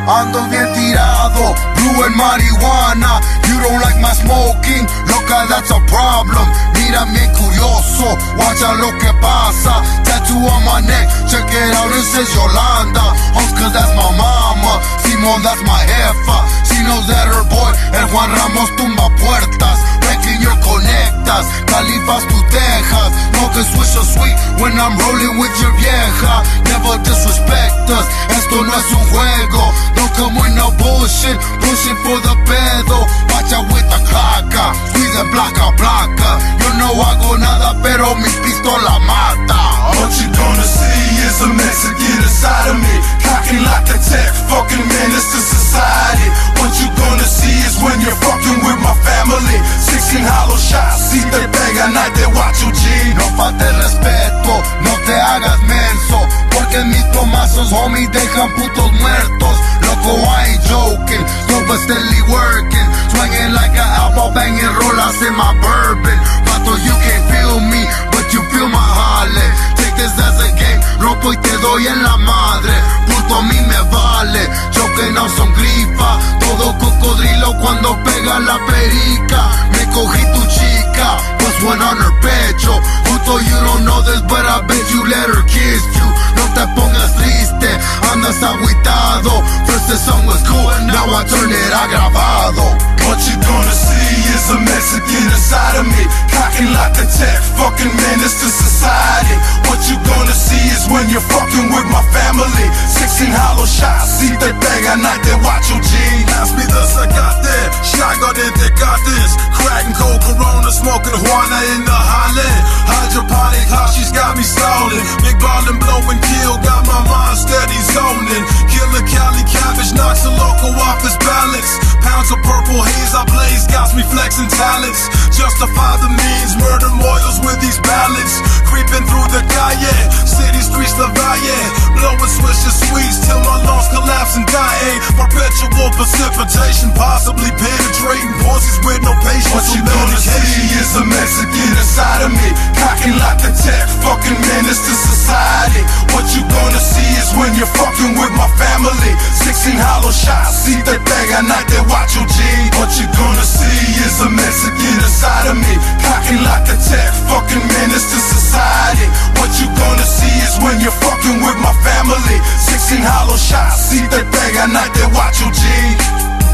ando bien tirado, blue en marihuana. You don't like my smoking, loca, that's a problem. Mira bien curioso, guacha lo que pasa. Tattoo on my neck, check it out, it says Yolanda. Homes cause that's my mama, Simon that's my jefa. She knows that her boy, el Juan Ramos tumba puertas. Wrecking your conectas, Califas tu Texas. Smoking Swisher Sweet when I'm rolling with your vieja. Never disrespect us, esto no es un juego. Don't come with no bullshit, pushing for the pedo. Watch out with the claca, squeeze it placa placa. Yo no hago nada pero mi pistola mata. What you gonna see is a Mexican inside of me, cocking like a tech, fucking menace to society. What you gonna see is when you're fucking with my family. 16 hollow shots, si te pegan, nadie guacho G. No falte respeto, no te hagas menso, porque mis plomazos, homie, dejan putos muertos. Loco, I ain't joking, so but steadily working, swinging like an apple, banging rolas in my bourbon. Vato, you can't feel me, but you feel my jale. Take this as a game, rompo y te doy en la madre. Puto, a mí me vale, choque no son grifa. Todo cocodrilo cuando pega la perica. Me cogí tu chica, pues one on her pecho. Justo, you don't know this, but I bet you let her kiss you. No te pongas triste, andas agüitado. First the song was cool, now I turn it a grabado. What you gonna see is a Mexican inside of me, cocking like a tech, fucking menace to society. What you gonna see is when you're fucking with my family. 16 hollow shots, si te pegan, nadie guacho G. Pass me the sacate, shotgun in Tecates, cracking cold Corona, smoking Juana in the Highland. Hydroponic, how she's got me stalling. Big ballin', blowing kill, got my mind steady zoning. Killer Cali cabbage knocks a loco off his balance. Pounds of purple haze I blaze, got me flexing talents. Justify the means, murder moils with these ballads. Creeping through the calle, city streets La Valle. Blowing swisher sweets till my lungs collapse and die. Perpetual precipitation, possibly penetrating voices with no patience. What you gonna see is a Mexican inside of me, cocking like a tech, fucking menace to society. What you gonna see is when you're fucking with my family. 16 hollow shots, si te pega, nadie guacho G. What you gonna see is a Mexican inside of me, cocking like a tech, fucking menace to society. What you gonna see is when you're fucking with my family. 16 hollow shots, si te pega, nadie guacho G.